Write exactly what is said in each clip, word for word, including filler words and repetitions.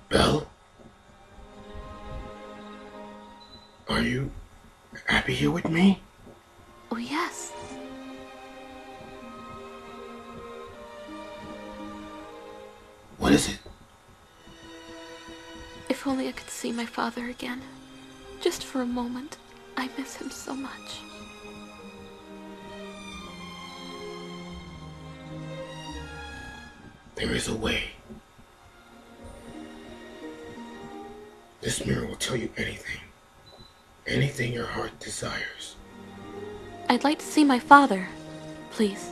Belle? Are you happy here with me? Oh, yes. What is it? If only I could see my father again. Just for a moment. I miss him so much. There is a way. This mirror will tell you anything. Anything your heart desires. I'd like to see my father, please.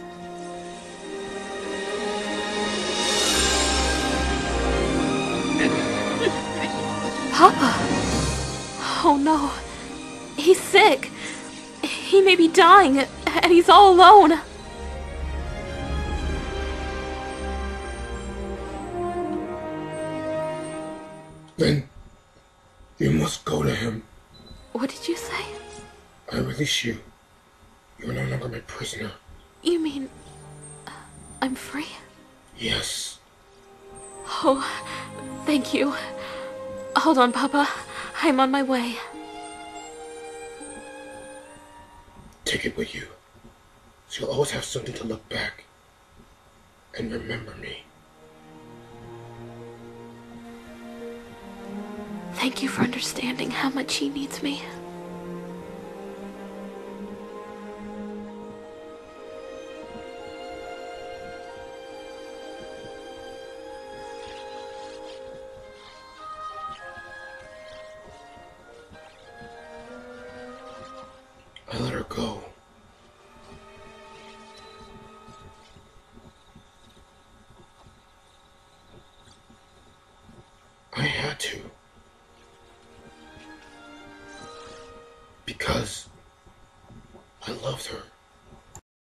Papa! Oh no. He's sick. He may be dying, and he's all alone. Then you must go to him. What did you say? I release you. You are no longer my prisoner. You mean... I'm free? Yes. Oh, thank you. Hold on, Papa. I'm on my way. Take it with you, so you'll always have something to look back and remember me. Thank you for understanding how much he needs me. I let her go. I had to. Because I loved her.